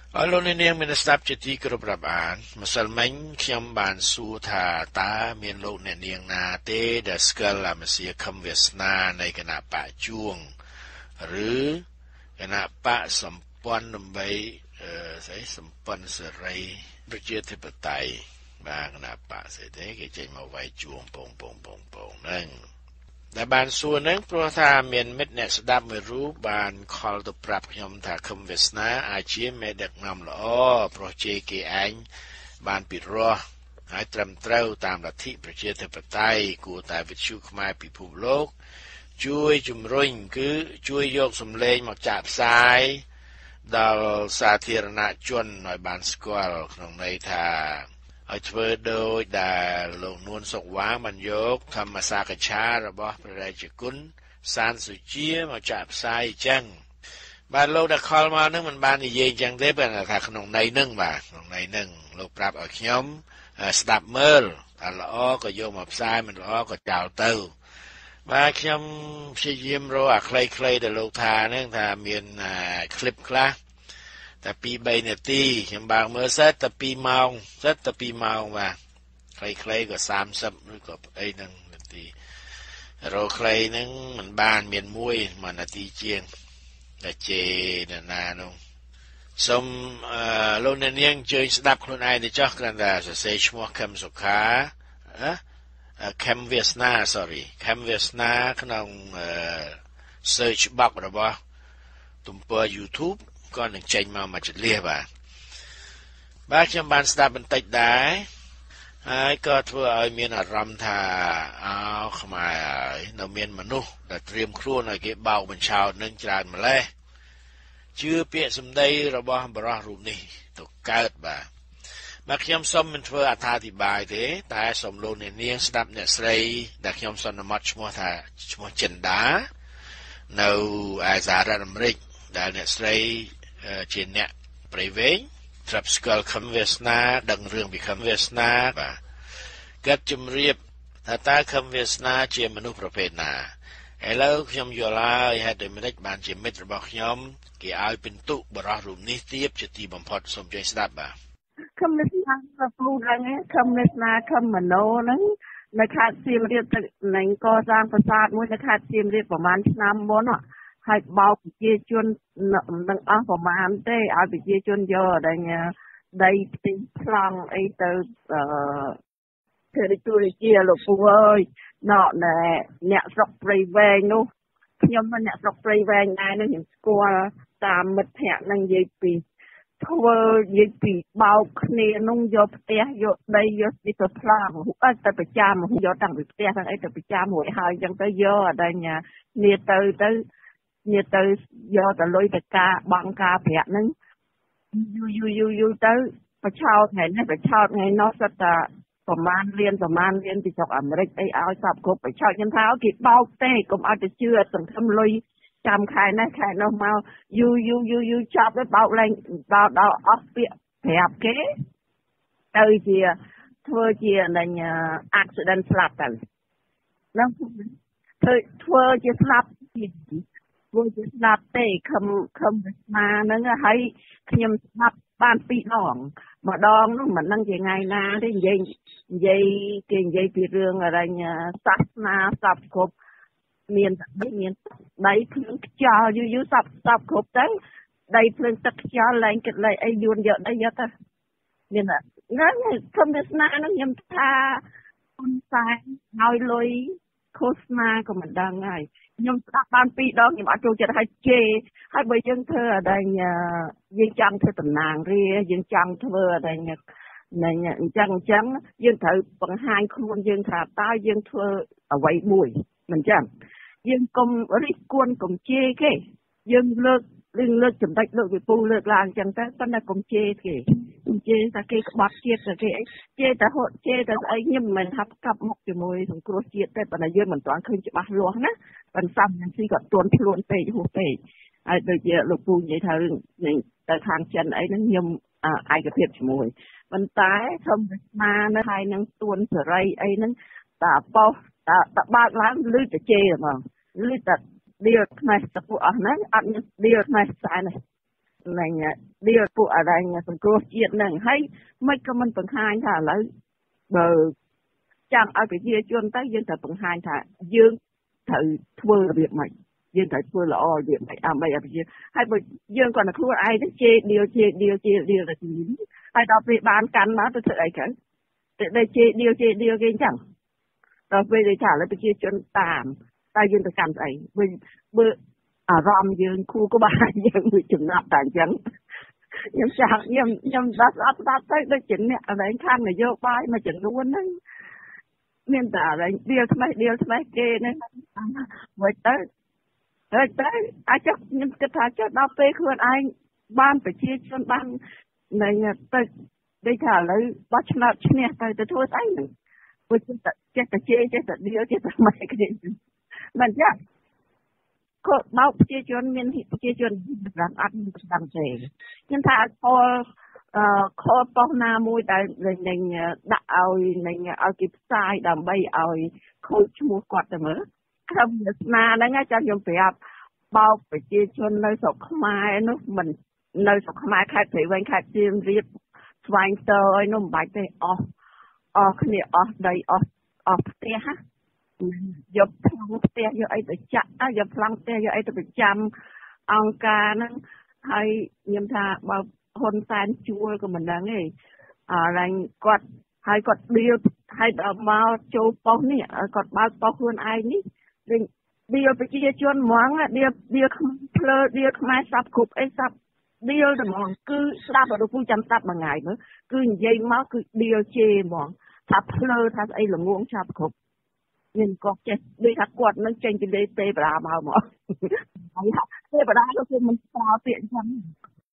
អរលោកអ្នកនាងមានស្ដាប់ជាទីគោរពរាប់អានម្សិលមិញខ្ញុំបានសួរថាតើមានលោកអ្នកនាងណាទេដែលស្គាល់អាមសៀខឹមវាសនានៃគណៈបកជួងឬគណៈបកសម្ព័ន្ធដើម្បីសម្ព័ន្ធសេរីប្រជាធិបតេយ្យបាទគណៈបកស្អីទេគេចេញមកវាយជួងពងហ្នឹងដែលបានសួរហ្នឹងព្រោះថាមានមិត្តអ្នកស្ដាប់មួយរូបបានខលទៅប្រាប់ខ្ញុំថាខឹមវាសនាអាចជាមេដឹកនាំល្អព្រោះជេគេឯងបានពិរោះហើយត្រឹមត្រូវតាមលទ្ធិប្រជាធិបតេយ្យគួរតែវិទ្យុខ្មែរពិភពលោកជួយជំរុញគឺជួយយកសម្លេងមកចាក់ផ្សាយដល់សាធារណជនឲ្យបានស្គាល់ក្នុងន័យថាឲ្យធ្វើដោយដែលលោកនួនសុកវ៉ាបានយកធម្មសាកច្ឆារបស់ព្រះរាជគុណសានសុជាមកចាក់ផ្សាយអញ្ចឹងបាទលោកដែលខលមកនឹងមិនបាននិយាយអញ្ចឹងទេប៉ុន្តែថាក្នុងន័យនឹងបាទក្នុងន័យនឹងលោកប្រាប់ឲ្យខ្ញុំស្ដាប់មើលថាល្អក៏យកមកផ្សាយមិនល្អក៏ចោលទៅបាទខ្ញុំព្យាយាមរកអាខ្លីៗដែលលោកថាហ្នឹងថាមានคลิปខ្លះតែ2-3នាទីខ្ញុំបើកមើលសិតតែ2ម៉ោងបាទខ្លីៗក៏30ឬក៏អីហ្នឹងនាទីរកខ្លីហ្នឹងមិនបានមាន1នាទីជាងតែជេណានោះសូមលោកអ្នកនាងជើញស្ដាប់ខ្លួនឯងទៅចោះគ្រាន់តែសរសេរឈ្មោះខឹមសុខាខឹមវាសនាខឹមវាសនាក្នុងsearch box របស់ទំព័រ YouTube ក៏នឹងចេញមកមួយចលាបាទខ្ញុំបានស្ដាប់បន្តិចដែរហើយក៏ធ្វើឲ្យមានអារម្មណ៍ថាខ្មែរហើយនៅមានមនុស្សដែលត្រៀមខ្លួនឲ្យគេបោកបញ្ឆោតនឹងច្រើនម្លេះជឿពាក្យសម្ដីរបស់បរិះរូបនេះទៅកើតបាទខ្ញុំសូមមិនធ្វើអត្ថាធិប្បាយទេតែសូមលោកអ្នកនាងស្ដាប់អ្នកស្រីដែលខ្ញុំសន្មតឈ្មោះចិនដានៅឯសហរដ្ឋអាមេរិកដែលអ្នកស្រីជាអ្នកប្រៃវែងត្រាប់ស្គាល់ខឹមវាសនាដឹងរឿងពីខឹមវាសនាបាទគាត់ជំរាបថាតើខឹមវាសនាជាមនុស្សប្រភេទណាឥឡូវខ្ញុំយល់ហើយហេតុដូចម្តេចបានជាមិត្តរបស់ខ្ញុំគេឲ្យពិន្ទុបរិះរូបនេះទៀបជាទីបំផុតសូមជួយស្ដាប់បាទខឹមវាសនាពូហ្នឹងខឹមវាសនាខឹមមโนហ្នឹងនៅខេត្តសៀមរាបទឹកនឹងកសាងប្រាសាទមួយនៅខេត្តសៀមរាបប្រហែលឆ្នាំមុនហើយបោកប្រជាជននឹងអស់ប្រមាណទេឲ្យប្រជាជនយកដែលដីផ្ទៃប្លង់អីទៅធ្វើទូរជាលោកពូអើយអ្នកស្រុកព្រៃវែងនោះខ្ញុំមិនអ្នកស្រុកព្រៃវែងដែរនោះខ្ញុំស្គាល់តាមមិត្តភ័ក្តិនឹងនិយាយពីធ្វើនិយាយពីបោកគ្នានោះយកផ្ទះយកដីយកទីទៅប្លង់ទៅប្រចាំយកតាំងពីផ្ទះទាំងអីទៅប្រចាំរួចហើយអញ្ចឹងទៅយកអដែងនេះទៅយកទៅលុយទៅការបង់ការប្រាក់ហ្នឹងយូរទៅប្រឆោតថ្ងៃនេះប្រឆោតថ្ងៃនោះសិតតែប្រមាណរៀនពីស្រុកអាមេរិកអីឲ្យសពគ្រប់ប្រឆោតខ្ញុំថាគេបោកទេកុំឲ្យទៅជឿសង្ឃឹមលុយចាំខែនេះខែនោះមកយូរចាប់ទៅបោកឡើងដល់អស់ពាក្យប្រាប់គេទៅជាធ្វើជាaccident ស្លាប់ទៅហ្នឹងធ្វើជាស្លាប់ធ្វើជាស្ដាប់ទេខឹមវាសនាហ្នឹងហើយខ្ញុំស្ដាប់បាន2ដងម្ដងនោះមិនដឹងជាថ្ងៃណាទេនិយាយពីរឿងអរិញសាសនាសពគ្រប់មានដីភ្លើងខ្យល់យូរសពគ្រប់ទៅដីភ្លើងទឹកខ្យល់ឡើងគិតលេខអីយួនយកដីយកទៅមានហ្នឹងខឹមវាសនាហ្នឹងខ្ញុំថាហ៊ុនសែនឲ្យលុយឃោសនាក៏មិនដឹងហើយខ្ញុំស្ដាប់បាន2ដងខ្ញុំអត់ចូលចិត្តឲ្យជេរហើយបើយើងធ្វើអដែងយើងចង់ធ្វើតំណាងរាយើងចង់ធ្វើអដែងអញ្ចឹងយើងត្រូវបង្ហាញខ្លួនយើងថាតើយើងធ្វើអ្វីមួយមិនចឹងយើងកុំរិះគន់កុំជេរគេយើងលើកចំណុចលើកវិពូលើកឡើងអញ្ចឹងទៅប៉ុន្តែកុំជេរគេថាគេក្បត់ជាតិថាគេអីជេរតែស្អីខ្ញុំមិនមែនថាផ្កាប់មុខជាមួយសង្គ្រោះជាតិទេប៉ុន្តែយើងមិនទាន់ឃើញច្បាស់លាស់ណាប៉ុន្តែសំយ៉ាងស៊ីក៏ទន់ខ្លួនពេកហួសពេកហើយដូចជាលោកពូនិយាយថារឿងទៅខាងចិនអីហ្នឹងខ្ញុំឯកភាពជាមួយប៉ុន្តែធម្មតានៅហើយនឹងទួនសេរីអីហ្នឹងតែប៉ោះតែបើកឡើងលឺតែជេរហ្មងលឺតែឌីលខ្មែរទៅពួកអស់ហ្នឹងអត់មានឌីលខ្មែរខ្សែនេះ này điều phụ ở đây sừng cua chuyện này hay mấy cái mình bằng hai thà lấy bờ chẳng ở cái kia chuyên tới dương thờ bằng hai thà dương thử thưa việc mày dương thử thưa là việc mày mày ở kia hay bờ dương còn là thưa ai đó chê điều là gì ai đọc về bán cắn nó tôi thấy cái đây chê điều cái chẳng rồi về để trả lại cái kia chuyên tạm ta dương từ cắn ấy bữa ròm dương khu có ba dương bị chừng nạp tàn trắng nhưng sao nhưng đắt tới đây chỉnh nè ở đây khăn này vô bay mà chừng luôn đấy nên ta đây điều thay kê này vậy tới ai chắc nhưng cái thà cho đau tê khơi ai ban phải chia cho ban này tới đây thà lấy bắt nạp nè tới thôi tay này với chết điều mày cái gì mình chắc có bao chia chọn miền chia chọn làm ăn làm gì nhưng thà khó bao na môi tại nên đã ao nên ao kịp sai đầm bay ao khôi chua quạt rồi không na đó nghe cho dùng phải bao phải chia chọn nơi sọc mai nó mình nơi sọc mai khai thủy bên khai chim riết vàng tơ nó bài thế cái này đây tia ha dập phăng tia vô ai tự chặt dập phăng tia vô ai tự bị chăm ông ca nó hay nhầm tha bao hôn tan chua của mình đang ấy rằng quạt hay quạt điều hay bao châu bao nè quạt bao hơn ai ní điều phải chia chọn món điều mai sắp cục ấy sắp điều là món cứ sắp ở đâu cũng chăm sắp mà ngày nữa cứ dây máu cứ điều chê món sắp thắp ấy là nguồn sắp cục nhìn có chết đi thắt quạt nó trên cái đế tê bà bao mà tê bà nó cứ mình sao tiện chăm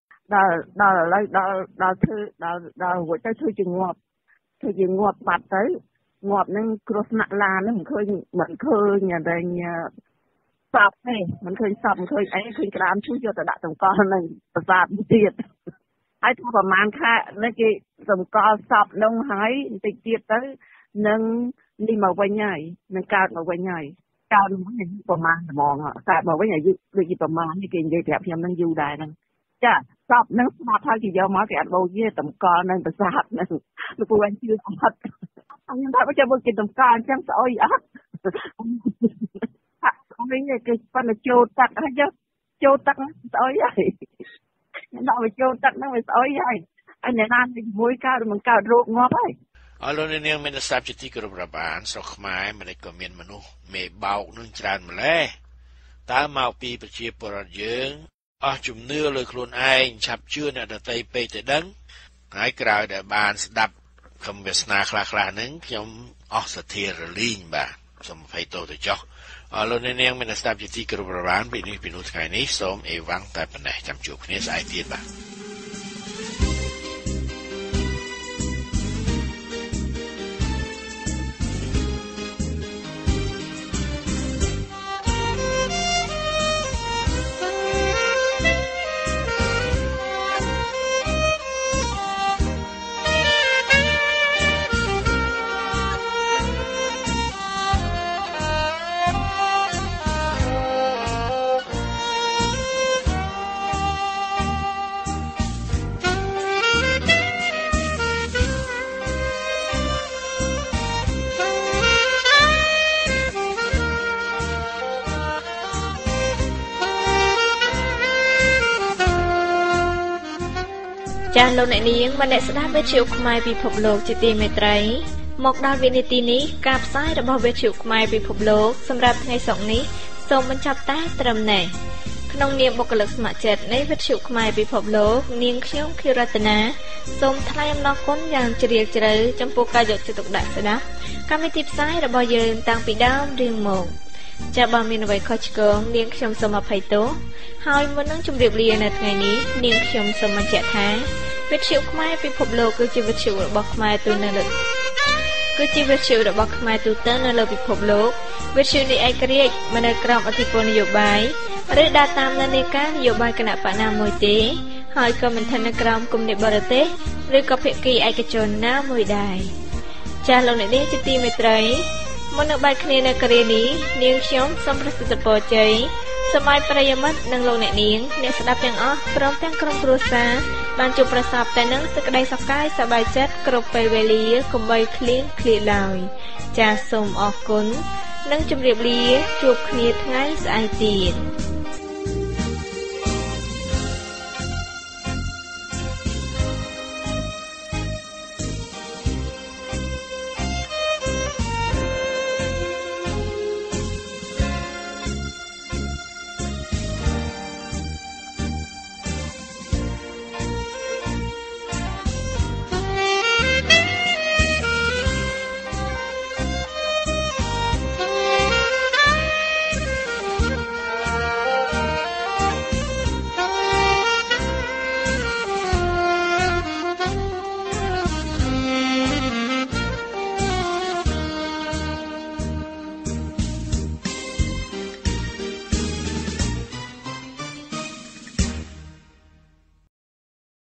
đó của tôi thư chừng ngọt bạt tới ngọt nên cross nặng là nó mình khơi nhà đây sập này mình khơi sập khơi ấy khơi cái đám chú cho tao đã tổng con này sập tiệt ai thuaประมาณ ค่ะ nó cái tổng con sập nông hái tiệt tiệt tới nâng đi màu quay nhảy nâng cao màu quay nhảy cao nó mới nhìnประมาณ mòn à cao màu quay nhảy được gì ประมาณ như kia vậy đẹp nhầm nâng du đài nângจ้ะสอบนักสอบทางที่ยอมมาแต่อันโบเย่ต่ำกอนนั่นประสาทนั่นลูกวันชื่อสอบอันนี้ถ้าไม่จะบอกกินต่ำกอนจังสอยอ่ะอันนี้เนี่ยคือปันโจตักนะจ๊ะโจตักสอยใหญ่เราไปโจตักนั่งไปสอยใหญ่อันนี้นั่นเป็นมวยก้าวมันก้าวโรคงอไปอารมณ์เนี่ยมันจะทราบจุดที่กระบาดสกหมายมันได้ก็มีมนุษย์ไม่เบานึ่งจานมาแล้วตาเมาปีประชีปรเยืองจุ่มเนื้อเลยครูนไอชับเชื่อเนี่ยแต่ไปแต่ดังหายกล่าวแต่บานสดับคำเวสนาคลาๆนั้นยมสเทียร์ลิงบ่าสมไฟโตตัวจ่อเราเนี่ยมันสดับจุดที่กระบาดปีนี้ปีนู้นไงนี้สมเอวังแต่ปัญหาจำจุกนี้สายเทียนบ่าចាស់លោកអ្នកនាងបានអ្នកស្ដាប់វិទ្យុខ្មែរពិភពលោកជាទីមេត្រីមកដល់វិនាទីនេះការផ្សាយរបស់វិទ្យុខ្មែរពិភពលោកសម្រាប់ថ្ងៃសុក្រនេះសូមបញ្ចប់តែត្រឹមនេះក្នុងនាមបុគ្គលិកស្ម័គ្រចិត្តនៃវិទ្យុខ្មែរពិភពលោកនាងខ្ញុំខៀវរតនាសូមថ្លែងអំណរគុណយ៉ាងជ្រាលជ្រៅចំពោះការយកចិត្តទុកដាក់ស្ដាប់កម្មវិធីផ្សាយរបស់យើងតាំងពីដើមរៀងមកចា៎បើមានអ្វីខុសឆ្គងនាងខ្ញុំសូមអភ័យទោសហើយមុននឹងជម្រាបលានៅថ្ងៃនេះនាងខ្ញុំសូមបញ្ជាក់ថាវិទ្យុខ្មែរពិភពលោកគឺជាវិទ្យុរបស់ខ្មែរទូទៅនៅគឺជាវិទ្យុរបស់ខ្មែរទូទៅនៅលើពិភពលោកវិទ្យុនេះឯករាជ្យមិននៅក្រោមអធិបតេយ្យនយោបាយឬដើរតាមនិន្នាការនយោបាយគណៈបកណាមួយទេហើយក៏មិនស្ថិតនៅក្រោមគំនិតបរទេសឬក៏ភាគីឯកជនណាមួយដែរចាស់លោកអ្នកនាងជាទីមេត្រីមុននឹងបែកគ្នានៅគ្រានេះនាងខ្ញុំសូមប្រសិទ្ធពរជ័យសូសម័យប្រិយមិត្តនិងលោកអ្នកនាងអ្នកស្ដាប់ទាំងអស់ព្រមទាំងក្រុមគ្រួសារបានជួបប្រសពតែនឹងសេចក្តីសុខកាយសប្បាយចិត្តគ្រប់ពេលវេលាកុំបីឃ្លៀងឃ្លាតឡើយចាសសូមអរគុណនិងជម្រាបលាជួបគ្នាថ្ងៃស្អែកទៀត